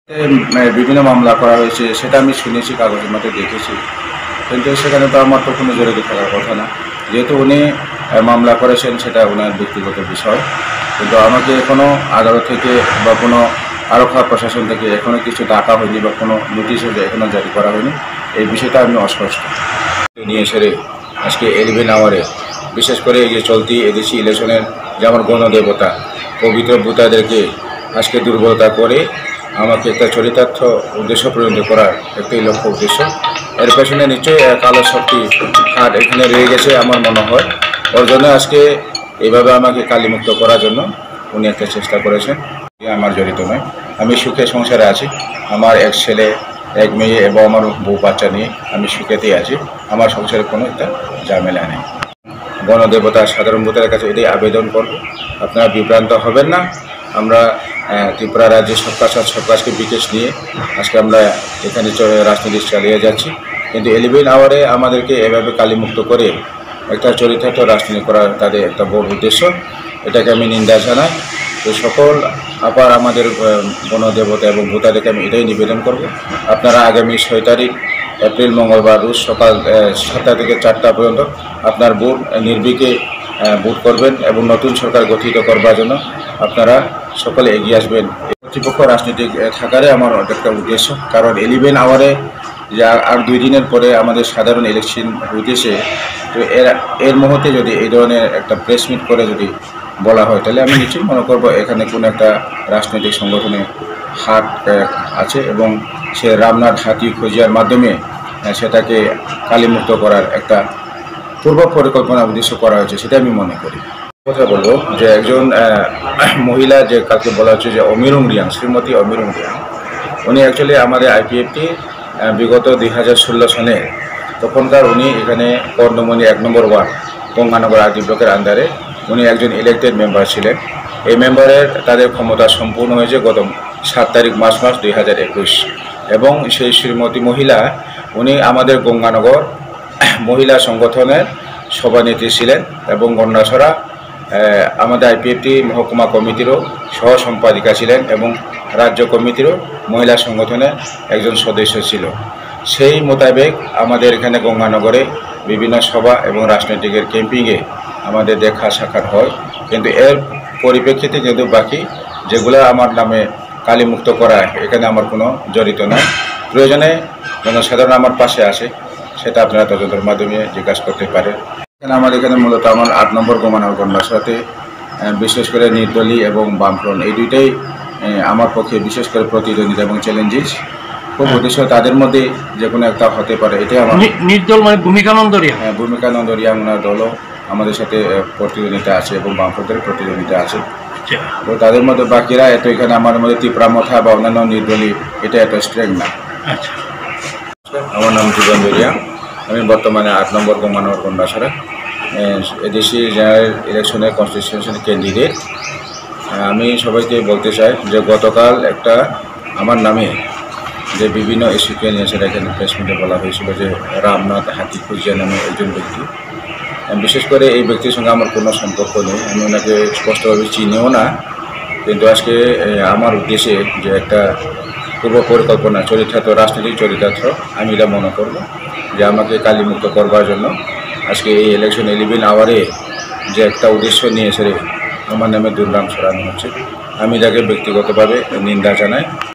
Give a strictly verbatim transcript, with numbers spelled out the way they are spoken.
বিভিন্ন মামলা করা হয়েছে, সেটা আমি শুনেছি, কাগজের মধ্যে দেখেছি, কিন্তু সেখানে তো আমার তো কোনো জড়িত থাকার কথা না। যেহেতু উনি মামলা করেছেন সেটা ওনার ব্যক্তিগত বিষয়, কিন্তু আমাকে এখনও আদালত থেকে বা কোনো আরক্ষা প্রশাসন থেকে এখনও কিছু ডাকা হয়নি বা কোনো নোটিশও এখনও জারি করা হয়নি। এই বিষয়টা আমি অস্পষ্ট নিয়ে সেরে আজকে ইলেভেন আওয়ারে, বিশেষ করে এই যে চলতি এদেশি ইলেকশনের যে আমার গণদেবতা পবিত্র ভোটারদেরকে আজকে দুর্বলতা করে আমাকে একটা চরিতার্থ উদ্দেশ্য পরিণত করার একটি লক্ষ্য উদ্দেশ্য। এর পেছনে নিশ্চয়ই কালো শক্তি হাত এখানে রয়ে গেছে আমার মনে হয়। ওর জন্য আজকে এইভাবে আমাকে কালিমুক্ত করার জন্য উনি একটা চেষ্টা করেছেন। আমার জড়িত নয়, আমি সুখে সংসারে আছি। আমার এক ছেলে, এক মেয়ে এবং আমার বউ বাচ্চা নিয়ে আমি সুখেতেই আছি। আমার সংসারে কোনো একটা ঝামেলা নেই। গণদেবতা সাধারণ ভোটারের কাছে এটাই আবেদন করব, আপনারা বিভ্রান্ত হবেন না। আমরা ত্রিপুরা রাজ্যে সবকা সাথ সবকাজকে বিকাশ নিয়ে আজকে আমরা এখানে রাজনীতি চালিয়ে যাচ্ছি, কিন্তু ইলেভেন আওয়ারে আমাদেরকে এভাবে কালিমুক্ত করে একটা চরিতার্থ রাজনীতি করার তাদের একটা বড় উদ্দেশ্য। এটাকে আমি নিন্দা জানাই। তো সকল আবার আমাদের গণদেবতা এবং ভোটারদেরকে আমি এটাই নিবেদন করব, আপনারা আগামী ছয় তারিখ এপ্রিল মঙ্গলবার রোজ সকাল সাতটা থেকে চারটা পর্যন্ত আপনার ভোট নির্বিঘ্নে ভোট করবেন এবং নতুন সরকার গঠিত করবার জন্য আপনারা সকলে এগিয়ে আসবেন। কর্তৃপক্ষ রাজনৈতিক থাকারে আমার একটা উদ্দেশ্য, কারণ ইলেভেন আওয়ারে যা আর দুই দিনের পরে আমাদের সাধারণ ইলেকশন হইতেছে। তো এর এর মুহূর্তে যদি এই ধরনের একটা প্রেস মিট করে যদি বলা হয়, তাহলে আমি নিশ্চয়ই মনে করবো এখানে কোনো একটা রাজনৈতিক সংগঠনে হাত আছে এবং সে রামনাথ হাতি খোঁজিয়ার মাধ্যমে সেটাকে কালিমুক্ত করার একটা পূর্ব পরিকল্পনা উদ্দেশ্য করা হয়েছে, সেটা আমি মনে করি। কথা বলবো যে একজন মহিলা, যে কাকে বলা হচ্ছে যে অমিরুং রিয়াং, শ্রীমতী অমিরুং রিয়াং, উনি অ্যাকচুয়ালি আমাদের আইপিএফটি বিগত দুই হাজার ষোলো সনে তখনকার উনি এখানে কর্ণমণি এক নম্বর ওয়ার্ড গঙ্গানগর আদি ব্লকের আন্ডারে উনি একজন ইলেক্টেড মেম্বার ছিলেন। এই মেম্বারের তাদের ক্ষমতা সম্পূর্ণ হয়েছে গত সাত তারিখ মার্চ মাস দুই হাজার একুশ এবং সেই শ্রীমতী মহিলা উনি আমাদের গঙ্গানগর মহিলা সংগঠনের সভানেত্রী ছিলেন এবং গন্ডাছড়া আমাদের আইপিএফটি মহকুমা কমিটিরও সহ সম্পাদিকা ছিলেন এবং রাজ্য কমিটিরও মহিলা সংগঠনের একজন সদস্য ছিল। সেই মোতাবেক আমাদের এখানে গঙ্গানগরে বিভিন্ন সভা এবং রাজনৈতিকের ক্যাম্পিংয়ে আমাদের দেখা সাক্ষাৎ হয়, কিন্তু এর পরিপ্রেক্ষিতে কিন্তু বাকি যেগুলো আমার নামে কালিমুক্ত করা এখানে আমার কোনো জড়িত নাই। প্রয়োজনে জনসাধারণ আমার পাশে আসে, সেটা আপনারা তদন্তের মাধ্যমে জিজ্ঞাসা করতে পারেন। এখানে আমার এখানে মূলত আমার আট নম্বর গমানগর গণনার সাথে বিশেষ করে নির্দলী এবং বামফ্রন্ট এই দুইটাই আমার পক্ষে বিশেষ করে প্রতিদ্বন্দ্বিতা এবং চ্যালেঞ্জেস খুব উদ্দেশ্য তাদের মধ্যে যে কোনো একটা হতে পারে। এটাই আমার নির্দল মানে ভূমিকানন্দ রিয়াং, হ্যাঁ ভূমিকানন্দ রিয়াং ওনার দলও আমাদের সাথে প্রতিদ্বন্দ্বিতা আছে এবং বামফ্রন্টের প্রতিদ্বন্দ্বিতা আছে। তো তাদের মধ্যে বাকিরা এত এখানে আমার মধ্যে তীব্রামথা বা অন্যান্য নির্দলী এটা এত স্ট্রেংথ না। আচ্ছা, আমার নাম জীবন রিয়াং, আমি বর্তমানে আট নম্বর গঙ্গানগর গন্ডাছড়া এদেশি জেনারেল ইলেকশনের কনস্টিটিউশন ক্যান্ডিডেট। আমি সবাইকে বলতে চাই যে গতকাল একটা আমার নামে যে বিভিন্ন ইস্যুকে নিয়ে সেটা এখানে প্রেসমিটে বলা হয়েছিল যে রামনাথ হাতি খুঁজিয়া নামে একজন ব্যক্তি। বিশেষ করে এই ব্যক্তির সঙ্গে আমার কোনো সম্পর্ক নেই, আমি ওনাকে স্পষ্টভাবে চিনিও না, কিন্তু আজকে আমার উদ্দেশ্যে যে একটা পূর্ব পরিকল্পনা চরিতার্থ রাজনৈতিক চরিতার্থ আমি এটা মনে করব যে আমাকে কালিমুক্ত করবার জন্য আজকে এই ইলেকশন ইলেভেন আওয়ারে যে একটা উদ্দেশ্য নিয়ে এসে আমার নামে দুর্নাম ছড়ানো হচ্ছে, আমি তাকে ব্যক্তিগতভাবে নিন্দা জানাই।